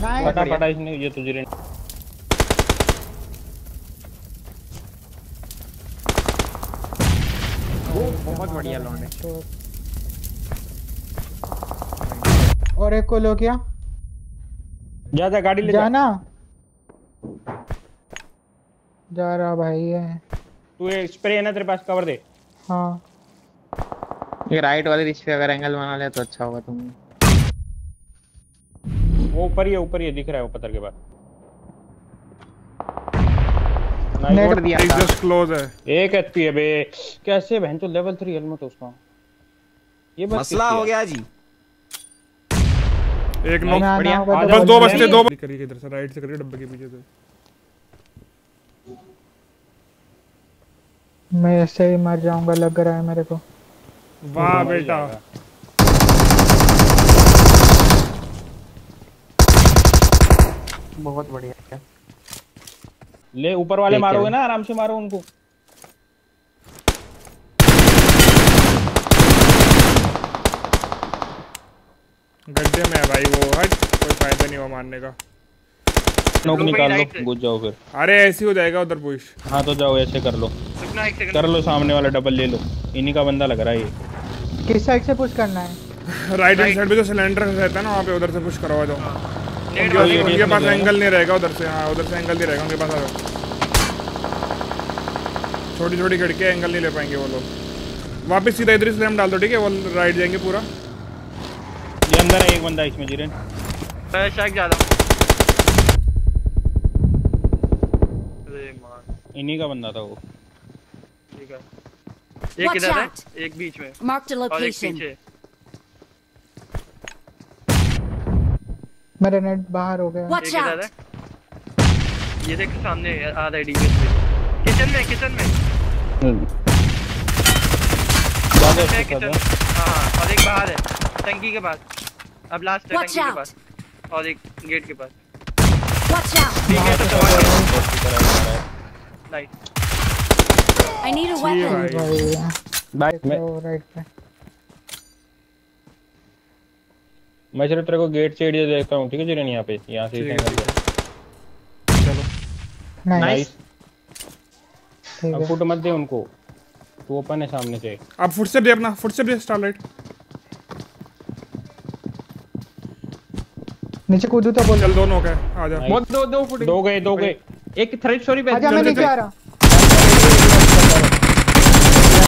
फटा इसने ये तुझे बहुत बढ़िया लौंडे। और एक को लो क्या जा गाड़ी ले जाना जा रहा भाई है। तू ये स्प्रे है ना तेरे पास, कवर दे। हाँ ये राइट वाले रिच पे अगर एंगल बना ले तो अच्छा होगा। तुम वो ऊपर ही है दिख रहा है वो पत्थर के पास। छोड़ दिया था। जस्ट क्लोज है। एक एचपी है बे। कैसे बहन तो लेवल 3 हेलमेट उसका। ये बस मसला हो गया जी। एक नॉक बढ़िया। बस दो बचते दो करिए इधर से राइट से करिए डब्बे के पीछे से। मैं ऐसे ही मर जाऊंगा लग रहा है मेरे को। वाह बेटा बहुत बढ़िया। ले ऊपर वाले मारोगे ना आराम से मारो उनको। गड्ढे में है भाई वो। हट कोई फायदा नहीं हुआ मारने का। नॉक निकाल लो घुस जाओ फिर। अरे ऐसे ही हो जाएगा उधर पुश। हाँ तो जाओ ऐसे कर लो सामने वाला डबल ले लो। इन्हीं का बंदा लग रहा है ये। किस साइड से पुश करना है? राइट हैंड साइड पे जो सिलेंडर रहता है ना वहाँ पे उधर से पुश करवा दो। उनके पास एंगल नहीं रहेगा उधर से। हाँ उधर से एंगल नहीं रहेगा उनके पास। आ जाओ। छोटी छोटी खिड़कियाँ एंगल नहीं ले पाएंगे वो लोग। वापस सीधा इधर स्लैम डाल दो ठीक है। वो राइट जाएंगे पूरा। ये अंदर है एक बंदा इसमें जीरेन। शायद ज्यादा इन्हीं का बंदा था वो। ठीक है एक इधर है एक बीच में मार्क द लोकेशन। मेरा नेट बाहर हो गया। एक इधर है ये देख सामने आ रहा है डीबीएस में। किचन में किचन हां और एक बाहर है टंकी के पास। अब लास्ट है टंकी के पास और एक गेट के पास। Watch out. Nice. I need a weapon. बाय राइट पे। मैं सिर्फ तेरे को गेट से एरिया देखता हूँ ठीक है जीरेन। यहाँ पे यहाँ से चलो नाइस। अब फुट मत दे उनको। तू ओपन है सामने से। अब फुटस्टेप दे अपना। फुटस्टेप दे स्टारलाइट। नीचे कूदू तो बोल। चल दोनों का आ जा। दो फुट दो गए एक थ्रेड स्टोरी पे। आजा मैं नीचे आ रहा।